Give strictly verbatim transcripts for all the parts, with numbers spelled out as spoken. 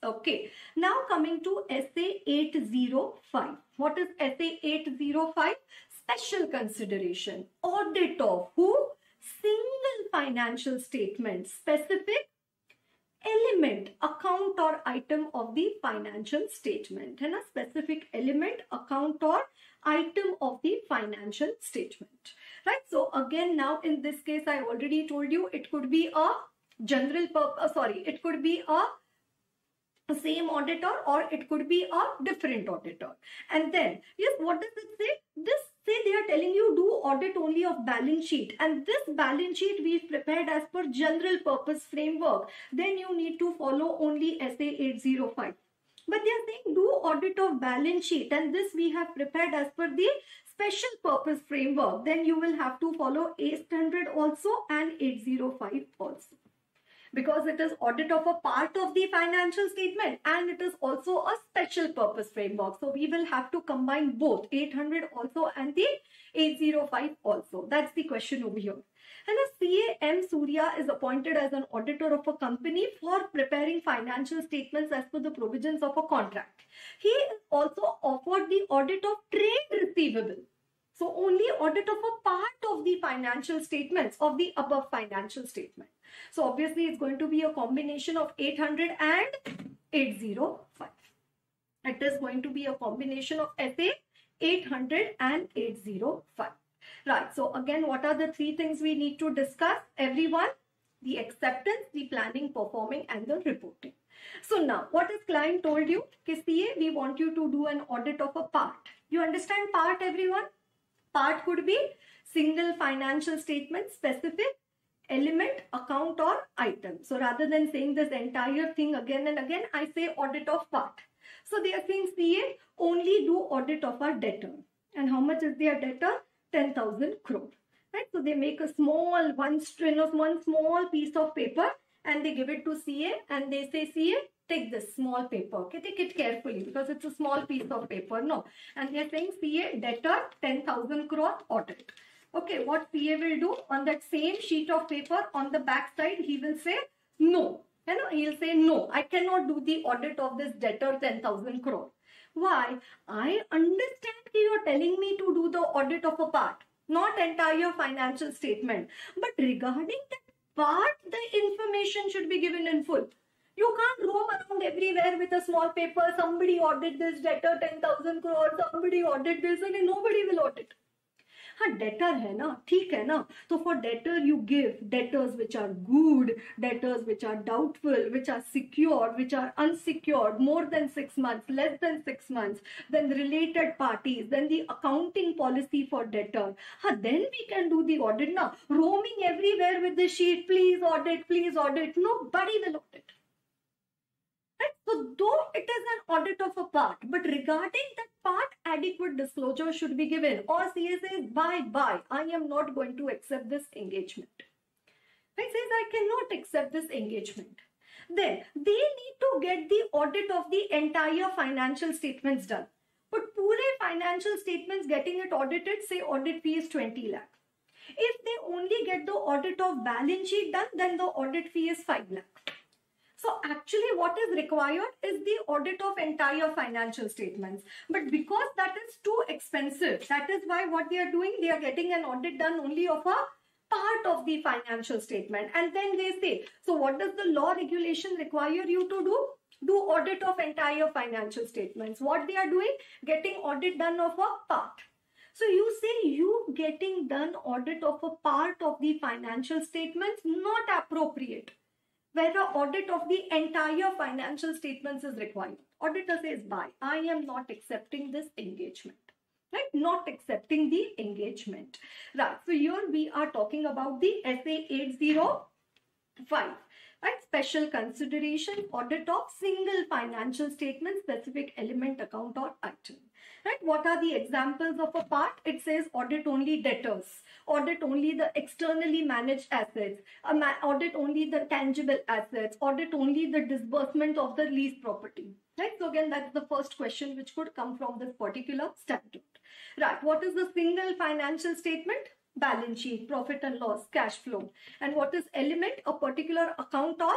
Okay, now coming to S A eight oh five. What is S A eight oh five? Special consideration. Audit of who? Single financial statement, specific element, account or item of the financial statement. है ना? Specific element, account or item of the financial statement. Right? So again, now in this case, I already told you it could be a general purpose, uh, sorry, it could be a same auditor or it could be a different auditor. And then, yes, what does it say? This say they are telling you do audit only of balance sheet, and this balance sheet we've prepared as per general purpose framework. Then you need to follow only S A eight oh five. But they are saying do audit of balance sheet, and this we have prepared as per the special purpose framework. Then you will have to follow eight hundred also and eight oh five also, because it is audit of a part of the financial statement and it is also a special purpose framework. So we will have to combine both eight hundred also and the eight oh five also. That's the question over here. And a C A M Surya is appointed as an auditor of a company for preparing financial statements as per the provisions of a contract. He is also offered the audit of trade receivable. So only audit of a part of the financial statements of the above financial statement. So obviously it's going to be a combination of eight hundred and eight oh five. It is going to be a combination of S A eight hundred and eight oh five. Right. So again, what are the three things we need to discuss? Everyone, the acceptance, the planning, performing, and the reporting. So now, what is client told you? K C A, we want you to do an audit of a part. You understand part, everyone? Part could be single financial statement, specific element, account or item. So rather than saying this entire thing again and again, I say audit of part. So they are saying C A only do audit of our debtor. And how much is their debtor? ten thousand crore. Right? So they make a small one string of one small piece of paper and they give it to C A and they say, C A, take this small paper. Okay, take it carefully because it's a small piece of paper. No. And they are saying C A debtor ten thousand crore audit. Okay, what C A will do on that same sheet of paper on the back side, he will say no. You know, he'll say no, I cannot do the audit of this debtor ten thousand crore. Why? I understand that you are telling me to do the audit of a part, not entire financial statement. But regarding that part, the information should be given in full. You can't roam around everywhere with a small paper. Somebody audit this debtor ten thousand crore. Somebody audit this, and nobody will audit. हाँ debtor है ना, ठीक है ना. तो for debtor you give debtors which are good, debtors which are doubtful, which are secured, which are unsecured, more than six months, less than six months, then the related parties, then the accounting policy for debtor. हाँ then we can do the audit now. Roaming everywhere with the sheet, please audit, please audit. Nobody will audit. Right? So though it is an audit of a part, but regarding that part, adequate disclosure should be given. Or C A says, bye bye, I am not going to accept this engagement. Right? Says, I cannot accept this engagement. Then they need to get the audit of the entire financial statements done. But pure financial statements getting it audited, say audit fee is twenty lakh. If they only get the audit of balance sheet done, then the audit fee is five lakh. So actually what is required is the audit of entire financial statements. But because that is too expensive, that is why what they are doing, they are getting an audit done only of a part of the financial statement. And then they say, so what does the law regulation require you to do? Do audit of entire financial statements. What they are doing? Getting audit done of a part. So you say you getting done audit of a part of the financial statements, not appropriate. Where the audit of the entire financial statements is required. Auditor says, bye, I am not accepting this engagement. Right? Not accepting the engagement. Right. So here we are talking about the S A eight oh five. Right? Special consideration, audit of single financial statement, specific element, account or item. Right? What are the examples of a part? It says audit only debtors, audit only the externally managed assets, audit only the tangible assets, audit only the disbursement of the lease property. Right? So again, that's the first question which could come from this particular statute. Right? What is the single financial statement? Balance sheet, profit and loss, cash flow. And what is element? A particular account or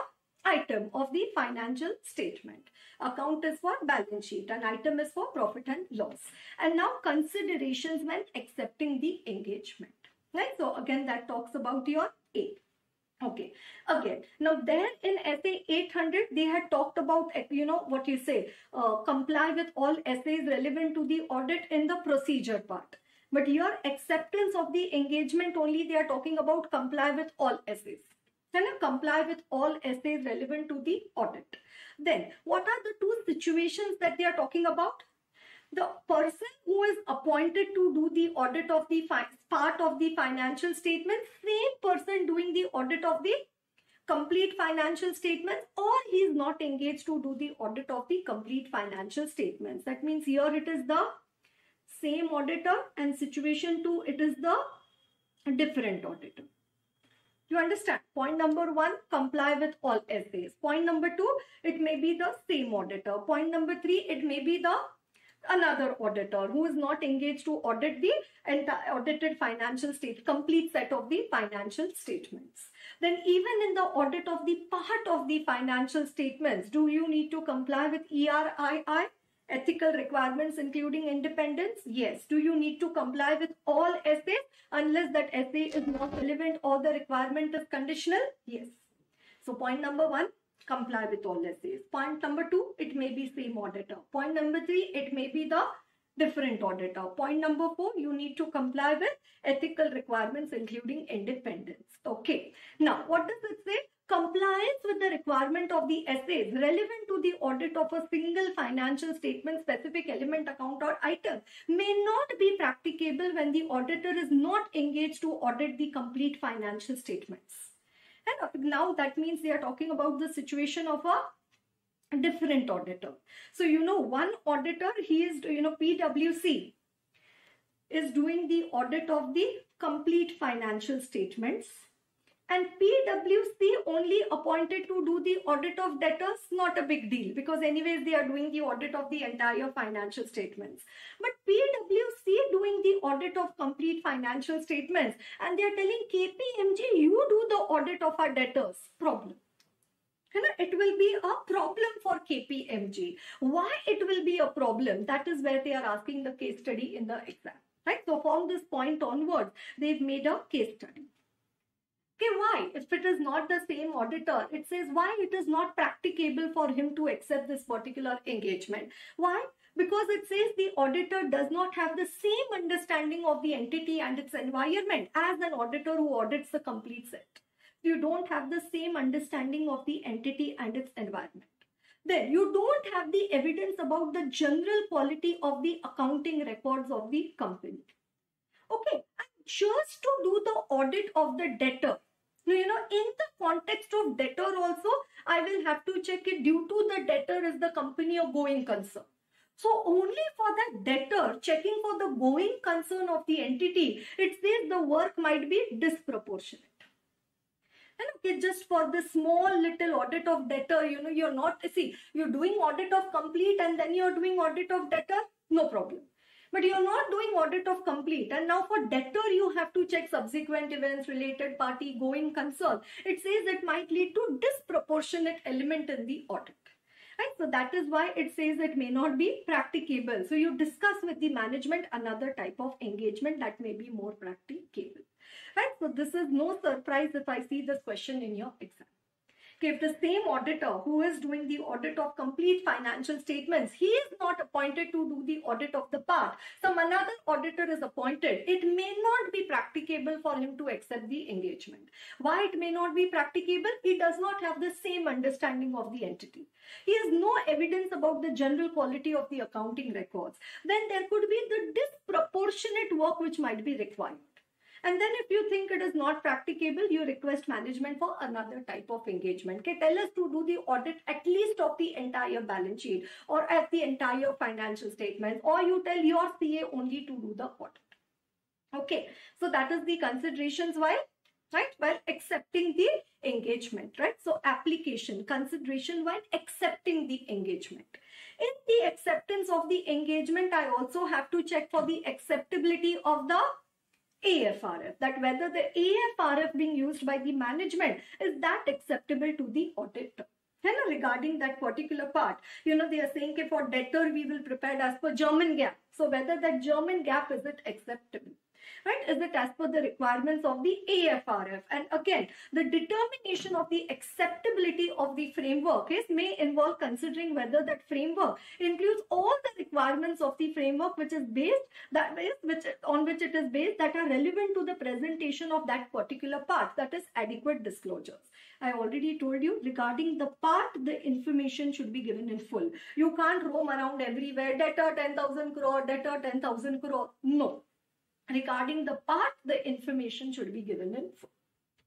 item of the financial statement. Account is for balance sheet and item is for profit and loss. And now considerations when accepting the engagement. Right? So again, that talks about your A. Okay, again, now there in S A eight hundred, they had talked about, you know, what you say, uh, comply with all essays relevant to the audit in the procedure part. But your acceptance of the engagement only, they are talking about comply with all essays. And comply with all essays relevant to the audit. Then, what are the two situations that they are talking about? The person who is appointed to do the audit of the part of the financial statement, same person doing the audit of the complete financial statements, or he is not engaged to do the audit of the complete financial statements. That means here it is the same auditor, and situation two, it is the different auditor. You understand? Point number one, comply with all essays. Point number two, it may be the same auditor. Point number three, it may be the another auditor who is not engaged to audit the entire audited financial state, complete set of the financial statements. Then even in the audit of the part of the financial statements, do you need to comply with E R I I? Ethical requirements including independence? Yes. Do you need to comply with all essays unless that essay is not relevant or the requirement is conditional? Yes. So point number one, comply with all essays. Point number two, it may be same auditor. Point number three, it may be the different auditor. Point number four, you need to comply with ethical requirements including independence. Okay. Now, what does it say? Compliance with the requirement of the essays relevant to the audit of a single financial statement, specific element, account or item may not be practicable when the auditor is not engaged to audit the complete financial statements. And now that means they are talking about the situation of a different auditor. So, you know, one auditor, he is, you know, P W C is doing the audit of the complete financial statements. And P W C only appointed to do the audit of debtors, not a big deal because anyways they are doing the audit of the entire financial statements. But P W C doing the audit of complete financial statements and they are telling K P M G, you do the audit of our debtors. Problem. It will be a problem for K P M G. Why it will be a problem? That is where they are asking the case study in the exam. Right? So from this point onwards, they've made a case study. Okay, why? If it is not the same auditor, it says why it is not practicable for him to accept this particular engagement. Why? Because it says the auditor does not have the same understanding of the entity and its environment as an auditor who audits the complete set. You don't have the same understanding of the entity and its environment. Then you don't have the evidence about the general quality of the accounting records of the company. Okay, and just to do the audit of the debtor, you know, in the context of debtor also, I will have to check it due to the debtor is the company or going concern. So only for that debtor, checking for the going concern of the entity, it says the work might be disproportionate. And okay, just for the small little audit of debtor, you know, you're not, see, you're doing audit of complete and then you're doing audit of debtor, no problem. But you're not doing audit of complete. And now for debtor, you have to check subsequent events, related party, going concern. It says it might lead to disproportionate element in the audit. Right? So that is why it says it may not be practicable. So you discuss with the management another type of engagement that may be more practicable. Right? So this is no surprise if I see this question in your exam. Okay, if the same auditor who is doing the audit of complete financial statements, he is not appointed to do the audit of the part, some another auditor is appointed, it may not be practicable for him to accept the engagement. Why it may not be practicable? He does not have the same understanding of the entity. He has no evidence about the general quality of the accounting records. Then there could be the disproportionate work which might be required. And then if you think it is not practicable, you request management for another type of engagement. Okay, tell us to do the audit at least of the entire balance sheet or at the entire financial statement, or you tell your C A only to do the audit. Okay, so that is the considerations while, right, while accepting the engagement, right? So application, consideration while accepting the engagement. In the acceptance of the engagement, I also have to check for the acceptability of the A F R F, that whether the A F R F being used by the management is that acceptable to the auditor. है ना, regarding that particular part. You know, they are saying that for debtor we will prepare as per German GAAP. So whether that German GAAP, is it acceptable? Right? Is it as per the requirements of the A F R F? And again, the determination of the acceptability of the framework is may involve considering whether that framework includes all the requirements of the framework which is based that is which on which it is based that are relevant to the presentation of that particular part, that is adequate disclosures. I already told you regarding the part, the information should be given in full. You can't roam around everywhere, debtor ten thousand crore, debtor ten thousand crore. No. Regarding the part, the information should be given in full.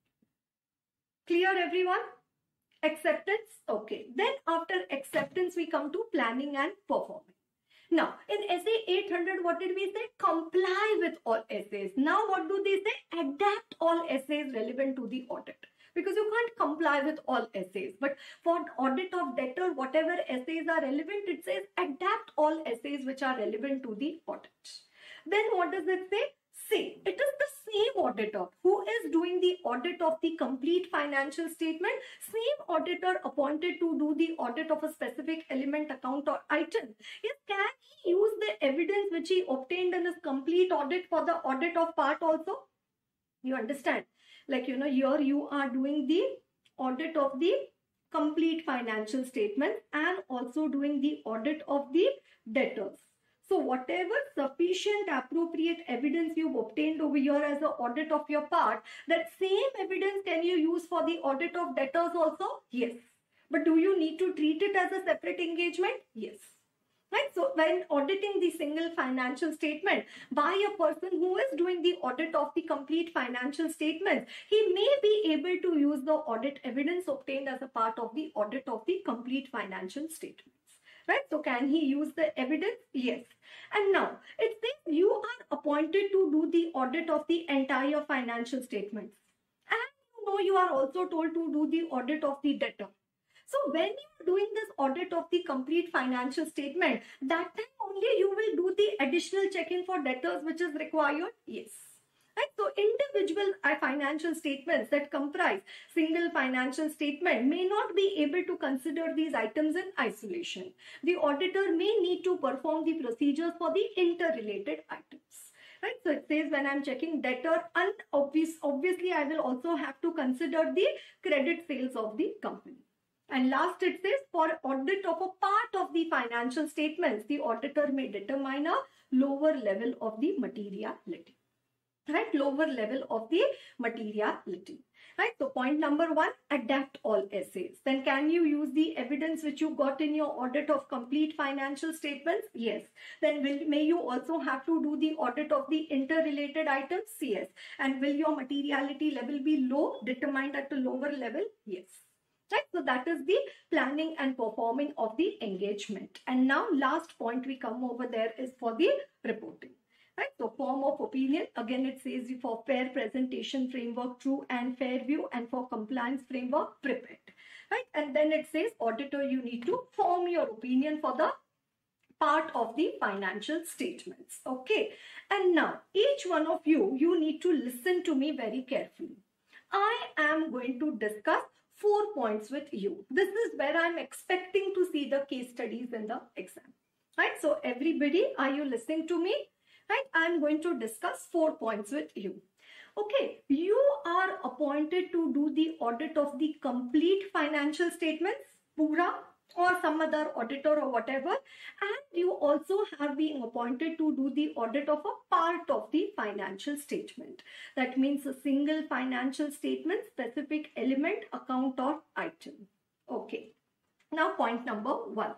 Clear, everyone? Acceptance? Okay. Then after acceptance, we come to planning and performing. Now, in S A eight hundred, what did we say? Comply with all essays. Now, what do they say? Adapt all essays relevant to the audit. Because you can't comply with all essays. But for audit of debtor, whatever essays are relevant, it says adapt all essays which are relevant to the audit. Then what does it say? Say, it is the same auditor who is doing the audit of the complete financial statement, same auditor appointed to do the audit of a specific element, account or item. Yes, can he use the evidence which he obtained in his complete audit for the audit of part also? You understand? Like, you know, here you are doing the audit of the complete financial statement and also doing the audit of the debtors. So whatever sufficient appropriate evidence you've obtained over here as an audit of your part, that same evidence can you use for the audit of debtors also? Yes. But do you need to treat it as a separate engagement? Yes. Right? So when auditing the single financial statement by a person who is doing the audit of the complete financial statements, he may be able to use the audit evidence obtained as a part of the audit of the complete financial statements. Right? So can he use the evidence? Yes. And now it says you are appointed to do the audit of the entire financial statements. And you know you are also told to do the audit of the debtor. So when you are doing this audit of the complete financial statement, that time only you will do the additional check-in for debtors which is required? Yes. Right? So individual financial statements that comprise single financial statement may not be able to consider these items in isolation. The auditor may need to perform the procedures for the interrelated items. Right? So it says when I'm checking debtor, and obvious, obviously I will also have to consider the credit sales of the company. And last it says for audit of a part of the financial statements, the auditor may determine a lower level of the materiality. Right, lower level of the materiality. Right, so point number one, adapt all essays. Then can you use the evidence which you got in your audit of complete financial statements? Yes. Then will, may you also have to do the audit of the interrelated items? Yes. And will your materiality level be low, determined at a lower level? Yes. Right, so that is the planning and performing of the engagement. And now last point we come over there is for the reporting. Right, so form of opinion, again it says for fair presentation framework, true and fair view, and for compliance framework, prepared. Right, and then it says auditor, you need to form your opinion for the part of the financial statements. Okay, and now each one of you, you need to listen to me very carefully. I am going to discuss four points with you. This is where I'm expecting to see the case studies in the exam. Right, so everybody, are you listening to me? Right, I'm going to discuss four points with you. Okay, you are appointed to do the audit of the complete financial statements, Pura, or some other auditor or whatever, and you also have been appointed to do the audit of a part of the financial statement. That means a single financial statement, specific element, account or item. Okay, now point number one.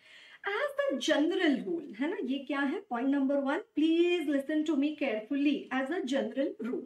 As a general rule, है ना, ये क्या है? Point number one, please listen to me carefully. As a general rule,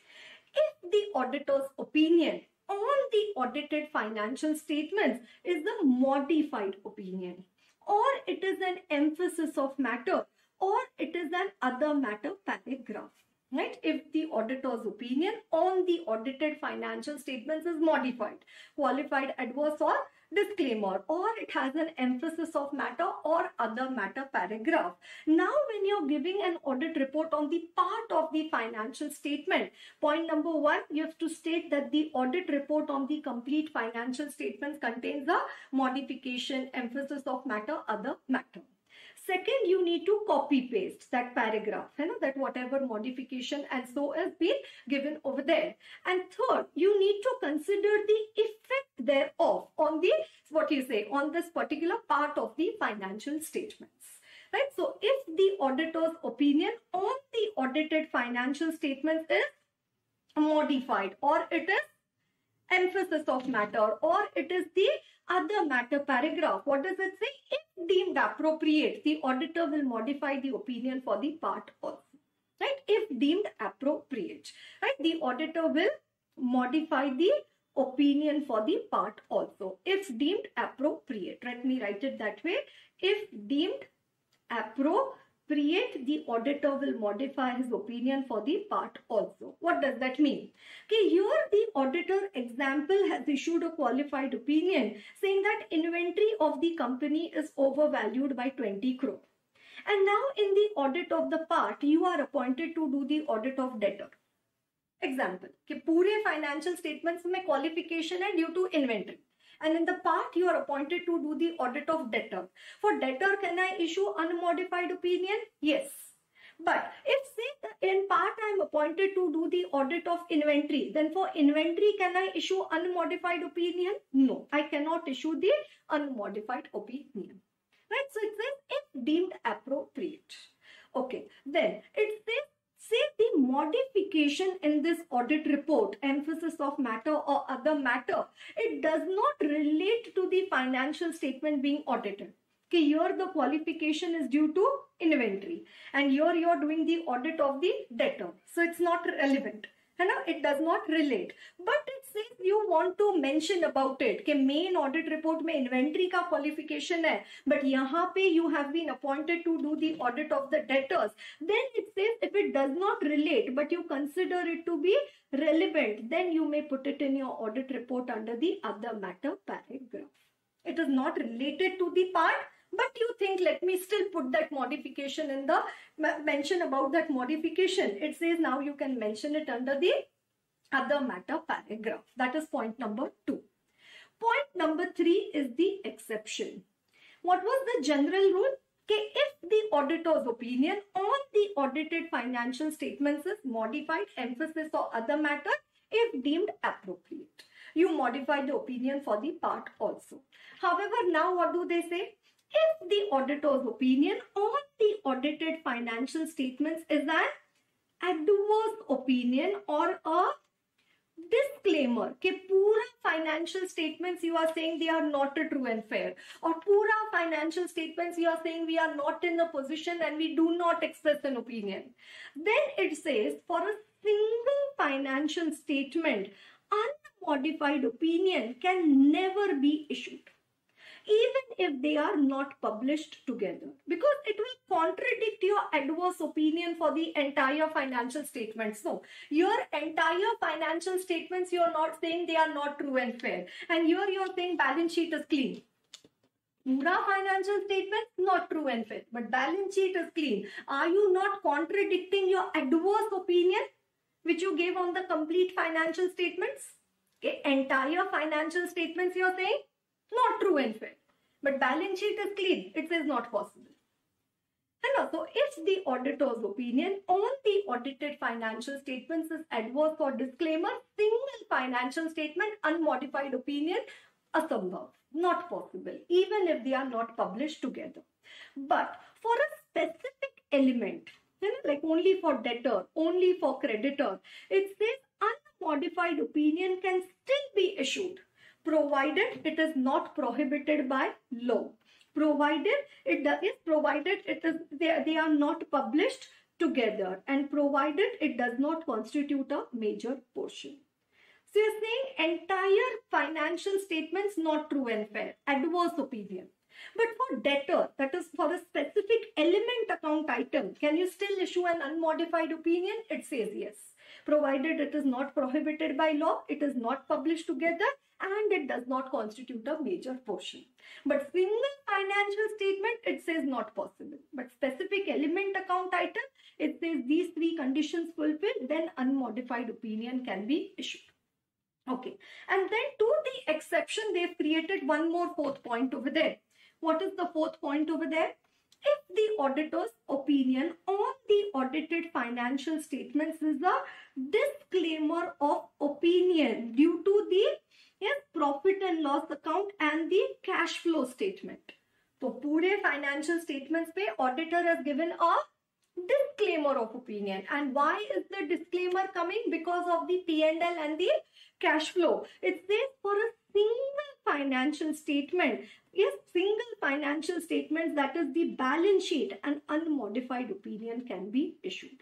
if the auditor's opinion on the audited financial statements is the modified opinion, or it is an emphasis of matter, or it is an other matter paragraph. Right? If the auditor's opinion on the audited financial statements is modified, qualified adverse or disclaimer, or it has an emphasis of matter or other matter paragraph. Now, when you're giving an audit report on the part of the financial statement, point number one, you have to state that the audit report on the complete financial statements contains a modification, emphasis of matter, other matter. Second, you need to copy paste that paragraph, you know, that whatever modification and so has been given over there. And third, you need to consider the effect thereof on the, what you say, on this particular part of the financial statements. Right? So if the auditor's opinion on the audited financial statements is modified, or it is emphasis of matter, or it is the other matter paragraph, what does it say? If deemed appropriate, the auditor will modify the opinion for the part also. Right? If deemed appropriate, right? The auditor will modify the opinion for the part also. If deemed appropriate, let me write it that way. If deemed appropriate, the auditor will modify his opinion for the part also. What does that mean? Okay, here the auditor example has issued a qualified opinion saying that inventory of the company is overvalued by twenty crore. And now in the audit of the part, you are appointed to do the audit of debtor. Example, कि पूरे financial statements में qualification है due to inventory. And in the part, you are appointed to do the audit of debtor. For debtor, can I issue unmodified opinion? Yes. But if say in part I am appointed to do the audit of inventory, then for inventory, can I issue unmodified opinion? No, I cannot issue the unmodified opinion. Right? So it says if deemed appropriate. Okay. Then it says, say the modification in this audit report, emphasis of matter or other matter, it does not relate to the financial statement being audited. Okay, here the qualification is due to inventory, and here you are doing the audit of the debtor. So it's not relevant. And it does not relate. But it says you want to mention about it. कि main audit report में inventory का qualification है. But यहाँ पे you have been appointed to do the audit of the debtors. Then it says if it does not relate, but you consider it to be relevant, then you may put it in your audit report under the other matter paragraph. It is not related to the part, but you think, let me still put that modification in the mention about that modification. It says now you can mention it under the other matter paragraph. That is point number two. Point number three is the exception. What was the general rule? Okay, if the auditor's opinion on the audited financial statements is modified, emphasis or other matter, if deemed appropriate, you modify the opinion for the part also. However, now what do they say? If the auditor's opinion on the audited financial statements is an adverse opinion or a disclaimer, कि पूरा financial statements you are saying they are not true and fair, or पूरा financial statements you are saying we are not in a position and we do not express an opinion, then it says for a single financial statement, unmodified opinion can never be issued, even if they are not published together, because it will contradict your adverse opinion for the entire financial statements. No, your entire financial statements, you are not saying they are not true and fair. And here you are saying balance sheet is clean. Pura financial statement, not true and fair, but balance sheet is clean. Are you not contradicting your adverse opinion, which you gave on the complete financial statements? Okay, entire financial statements you are saying, not true and fair. But balance sheet is clean. It says not possible. And also, if the auditor's opinion on the audited financial statements is adverse or disclaimer, single financial statement, unmodified opinion, asambhav, not possible, even if they are not published together. But for a specific element, you know, like only for debtor, only for creditor, it says unmodified opinion can still be issued, provided it is not prohibited by law, provided it is provided it is they, they are not published together, and provided it does not constitute a major portion. So you're saying entire financial statements not true and fair, adverse opinion. But for debtor, that is for a specific element account item, can you still issue an unmodified opinion? It says yes, provided it is not prohibited by law, it is not published together, and it does not constitute a major portion. But single financial statement, it says not possible. But specific element account item, it says these three conditions fulfilled, then unmodified opinion can be issued. Okay, and then to the exception, they've created one more fourth point over there. What is the fourth point over there? If the auditor's opinion on the audited financial statements is a disclaimer of opinion due to the yes, profit and loss account and the cash flow statement. So, पूरे financial statements पे auditor has given a disclaimer of opinion. And why is the disclaimer coming? Because of the P and L and the cash flow. It says for a single financial statement, yes, single financial statements, that is the balance sheet, an unmodified opinion can be issued.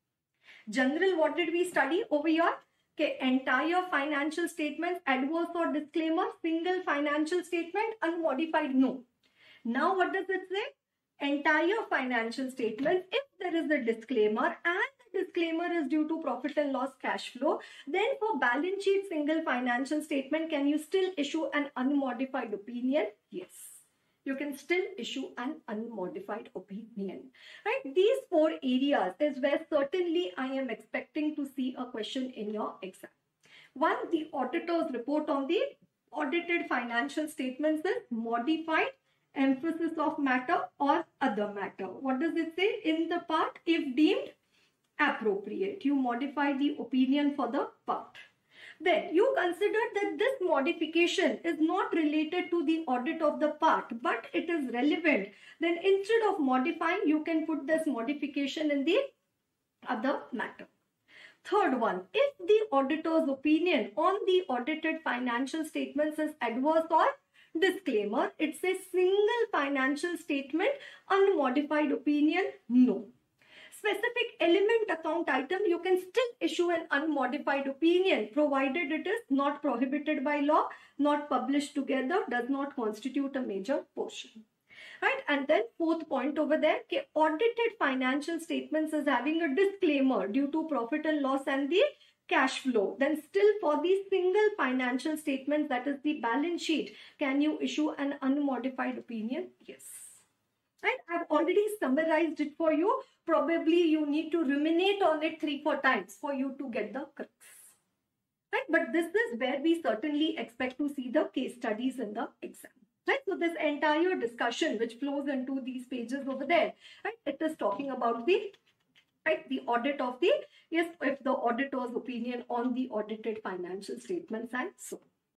General, what did we study over here? Okay, entire financial statements, adverse or disclaimer, single financial statement, unmodified, no. Now what does it say? Entire financial statement, if there is a disclaimer and the disclaimer is due to profit and loss cash flow, then for balance sheet single financial statement, can you still issue an unmodified opinion? Yes. You can still issue an unmodified opinion. Right? These four areas is where certainly I am expecting to see a question in your exam. One, the auditor's report on the audited financial statements is modified, emphasis of matter or other matter. What does it say? In the part, if deemed appropriate, you modify the opinion for the part. Then you consider that this modification is not related to the audit of the part, but it is relevant. Then instead of modifying, you can put this modification in the other matter. Third one, if the auditor's opinion on the audited financial statements is adverse or disclaimer, it says single financial statement, unmodified opinion, no. Specific element account item, you can still issue an unmodified opinion provided it is not prohibited by law, not published together, does not constitute a major portion. Right? And then fourth point over there, okay, audited financial statements is having a disclaimer due to profit and loss and the cash flow. Then still for the single financial statement, that is the balance sheet, can you issue an unmodified opinion? Yes. Right? I've already summarized it for you. Probably you need to ruminate on it three, four times for you to get the crux. Right? But this is where we certainly expect to see the case studies in the exam. Right? So this entire discussion which flows into these pages over there, right? It is talking about the right, the audit of the, yes, if the auditor's opinion on the audited financial statements and so on.